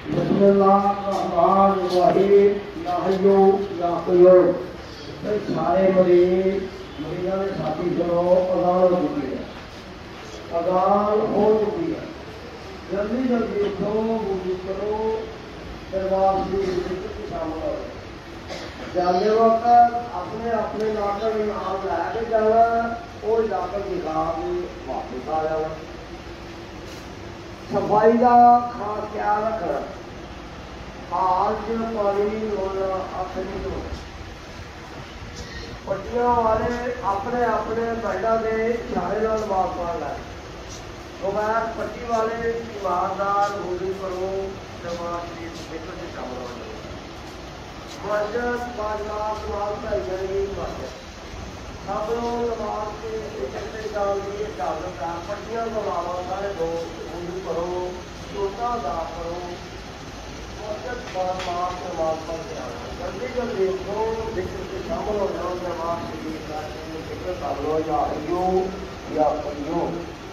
बिस्मिल्लाहिर्रहमानिर्रहीम। या हय्यू या कय्यूम। भाई सारे मरीजों के साथी चलो, अजान हो चुकी है, अजान हो चुकी है। जल्दी जल्दी उठो, वुज़ू करो, दरबार शरीफ में शामिल हो। जाने वक्त अपने अपने लाकर नाम लैके जाना और जाकर दिखा के वापस आ जाना। सफाई का खास ख्याल रखना। हाथ च पानी नहीं होना, अख नहीं होना। पट्टियां वाले अपने अपने बेडा के इशारे नमाज पढ़ना है। बगैर पट्टी वाले ईमानदार वुज़ू करो, नमाज शरीफ में शामिल हो जाओ। मस्जिद बाजार नमाज पढ़ाई जाएगी। मस्जिद सब लोग नमाज के इकट्ठे जाने की इजाजत है। पट्टियां को अलावा सारे लोग वुज़ू करो, रोजा अदा करो, मस्जिद नमाज पढ़ के आना। जल्दी जल्दी उठो, जिक्र से शामिल हो जाओ। नमाज शरीफ का जिक्र कर लो, या हय्यू या कय्यूम।